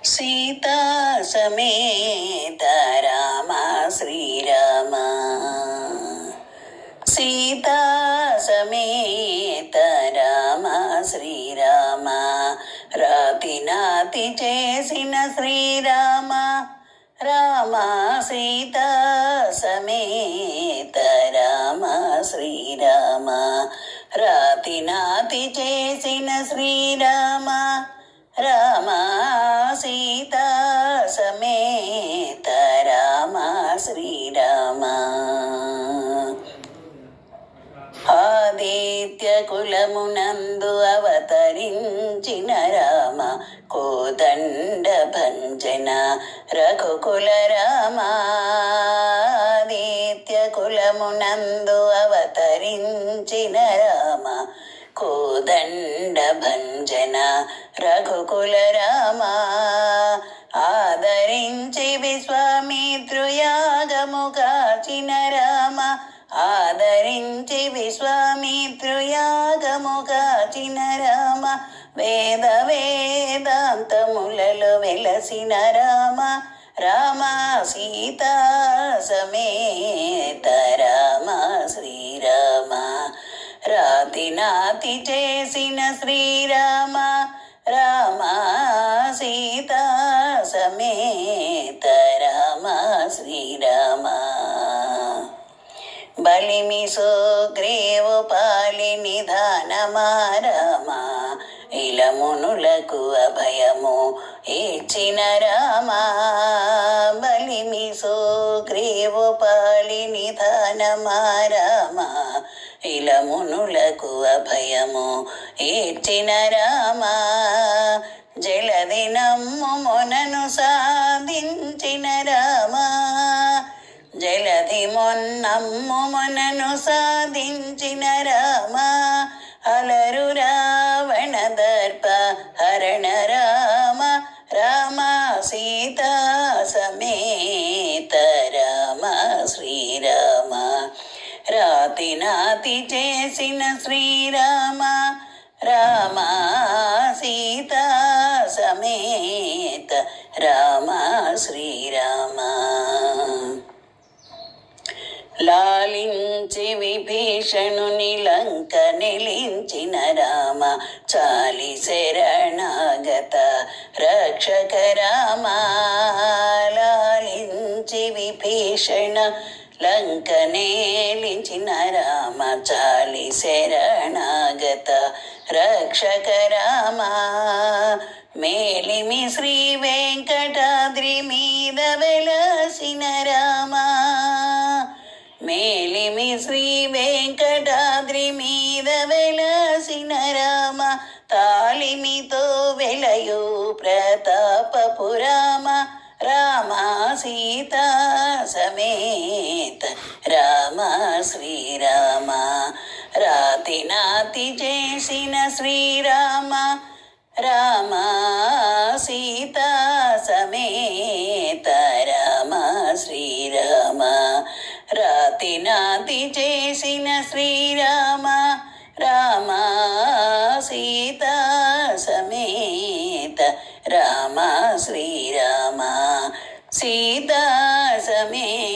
सीता समेत राम श्रीराम। सीता समेत राम श्रीराम। राति नाति చేసిన శ్రీరామ రామ సీతా సమేత రామ శ్రీరామ। రాతి నాతి చేసిన శ్రీరామ రామ సీతా సమేత రామ శ్రీరామ। ఆదిత్య కులమునందు అవతరించిన రామ కోదండ భంజన రఘుకుల రామ। ఆదిత్య కులమునందు అవతరించిన రామ కోదండ భంజన రఘుకుల రామ। ఆదరించి విశ్వామిత్రుయాగము కాచిన రామ ఆదరించి విశ్వామిత్రుయాగము కాచిన రామ। వేద వేదాంతములలో వెలసిన రామ రామ సీతా సమేత రామ శ్రీరామ। రాతి నాతి చేసిన శ్రీరామ రామ సీతా సమేత రామ శ్రీరామ। బలిమి సుగ్రీవు పాలి నిధానమా రామ ఇలమునులకు అభయము ఇచ్చిన రామ। బలిమి సుగ్రీవు పాలి నిధానమా రామ ఇలమునులకు అభయము ఇచ్చిన రామ। జలది నమ్మునను సాధించిన రామ జలది మొన్నమ్మునను సాధించిన రామ। అలరు రావణ దర్ప హరణ రామ రామ సీతా సమేత రామ శ్రీరామ। రాతి నాతి చేసిన శ్రీరామ రామ సీతా సమేత రామ శ్రీరామ। లాలించి విభీషణుని లంక నిలించిన రామ చాలి శరణాగత రక్షక రామ। లాలించి విభీషణ లంక నేలించిన రామ చాలి శరణాగత రక్షక రామ। మేలిమి శ్రీ వెంకటాద్రి మీద వెలసిన రామ మేలిమి శ్రీ వెంకటాద్రి మీద వెలసిన రామ। తాలిమితో వెలయు ప్రతాపపు రామ రామ సీతా సమేత రామ శ్రీరామ। రాతి నాతి చేసిన శ్రీరామ రామ సీతా సమేత రామ శ్రీరామ। రాతి నాతి చేసిన శ్రీరామ రామ సీతా సమేత రామ శ్రీరామ। సీతా సమేత